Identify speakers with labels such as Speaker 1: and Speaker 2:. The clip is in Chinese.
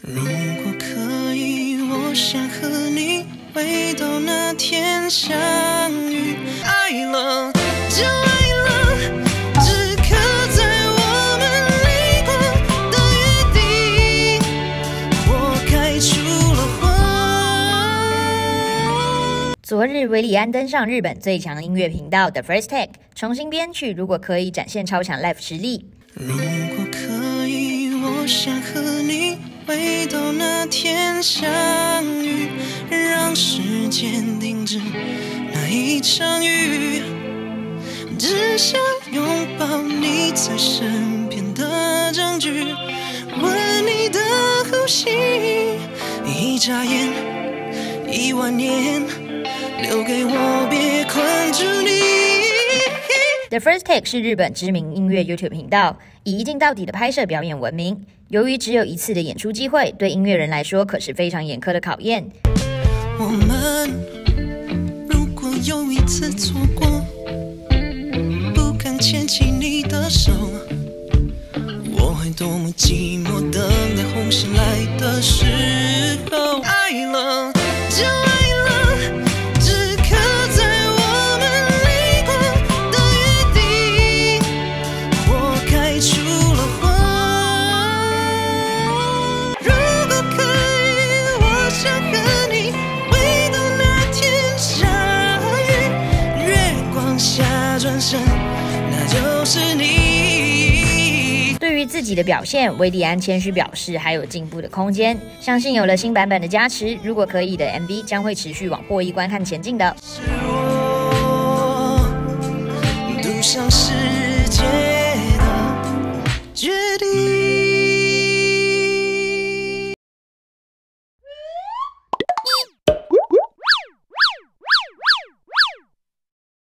Speaker 1: 如果可以，我想和你回到那天相遇。爱了就爱了，只刻在我们泪光的约定。我开出了花。
Speaker 2: 昨日，韦礼安登上日本最强音乐频道 The First Take， 重新编曲《如果可以》，展现超强 live 实力。
Speaker 1: 如果可以，我想和你回到那天相遇，让时间停止那一场雨，只想拥抱你在身边的证据，闻你的呼吸，一眨眼10000年，留给我，别困住你。
Speaker 2: The First Take 是日本知名音乐 YouTube 频道，以一镜到底的拍摄表演闻名。由于只有一次的演出机会，对音乐人来说可是非常严苛的考验。
Speaker 1: 我们如果有一次错过，不敢牵起你的手，我会多么寂寞，等待红线来的时候。爱了就爱了，只刻在我们泪光的约定。我开出了花。如果可以，我想和你回到那天相遇，月光下转身，那就是你。
Speaker 2: 对于自己的表现，韦礼安谦虚表示还有进步的空间，相信有了新版本的加持，如果可以的 MV 将会持续往破亿观看前进的。
Speaker 1: 是我赌上世界的决定。